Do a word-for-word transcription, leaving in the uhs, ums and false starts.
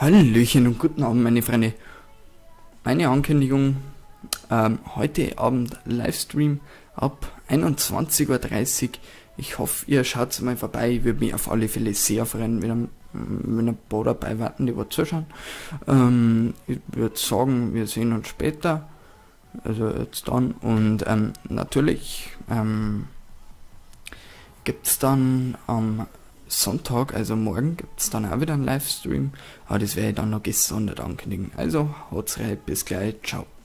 Hallöchen und guten Abend, meine Freunde. Meine Ankündigung, ähm, heute Abend Livestream ab einundzwanzig Uhr dreißig. Ich hoffe, ihr schaut mal vorbei. Ich würde mich auf alle Fälle sehr freuen, wenn, wenn ein paar dabei warten, die was zuschauen. Ähm, ich würde sagen, wir sehen uns später. Also jetzt dann. Und ähm, natürlich ähm, gibt es dann am Sonntag, also morgen, gibt es dann auch wieder einen Livestream, aber das werde ich dann noch gesondert ankündigen. Also, haut's rein, bis gleich, ciao.